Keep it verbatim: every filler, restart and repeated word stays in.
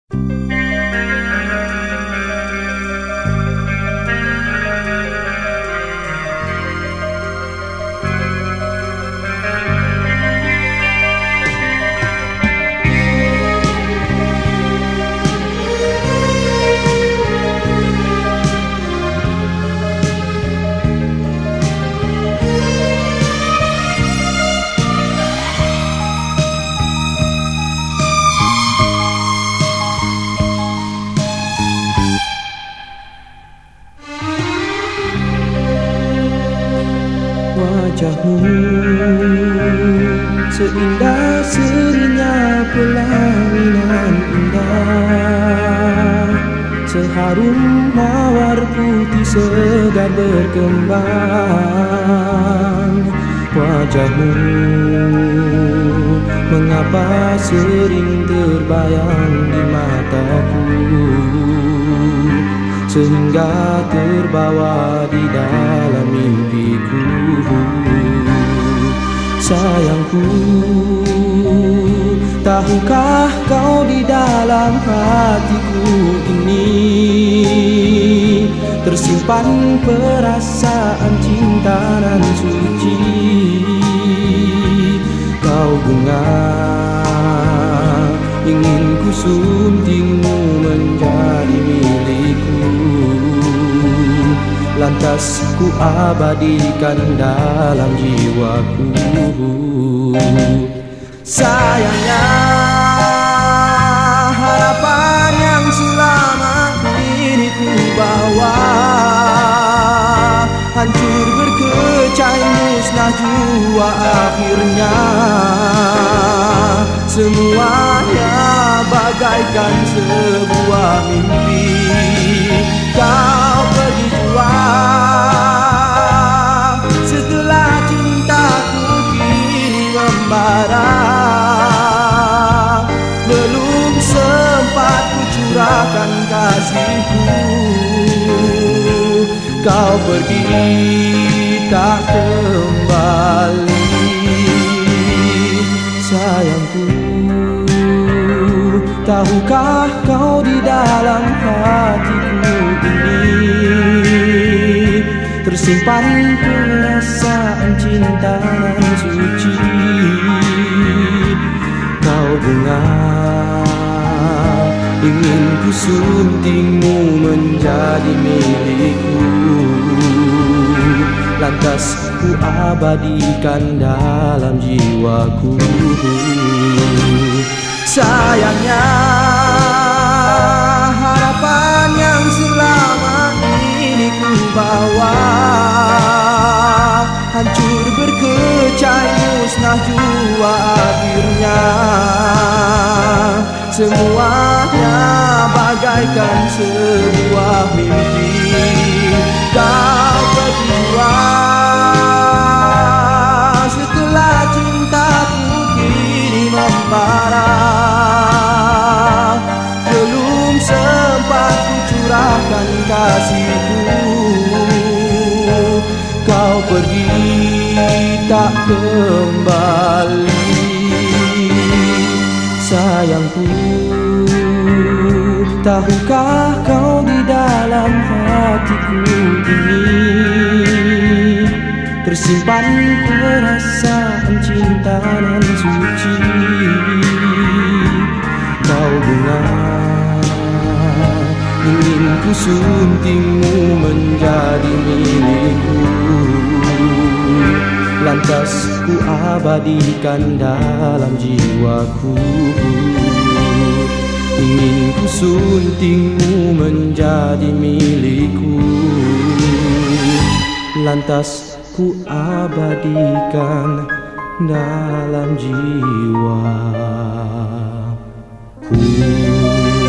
Wajahmu seindah serinya pelaminan indah, seharum mawar putih segar berkembang. Wajahmu mengapa sering terbayang di mataku, sehingga terbawa di dalam mimpiku. Sayangku, tahukah kau di dalam hatiku ini tersimpan perasaan cinta nan suci. Kau bunga, ingin ku suntingmu menjadi milikku, lantas ku abadikan dalam jiwaku. Sayangnya, harapan yang selama ini ku bawa hancur berkecai musnah jua akhirnya. Semuanya bagaikan sebuah mimpi. Kau pergi jua setelah cintaku kini membara. Belum sempat ku curahkan kasihku, kau pergi tak kembali. Sayangku, tahukah kau di dalam hatiku ini tersimpan perasaan cinta yang suci. Kau bunga, ingin ku suntingmu menjadi milikku, lantas ku abadikan dalam jiwaku. Sayangnya, harapan yang selama ini ku bawa hancur berkecai musnah jua akhirnya. Semuanya bagaikan sebuah mimpi. Kau pergi jua setelah cintaku kini membara. Belum sempat ku curahkan kasihku, kau pergi tak kembali. Sayangku, tahukah kau di dalam hatiku ini tersimpan perasaan cinta nan suci. Kau bunga, ingin ku suntingmu menjadi milikku, lantas ku abadikan dalam jiwaku. Ingin ku suntingmu menjadi milikku, lantas ku abadikan dalam jiwaku.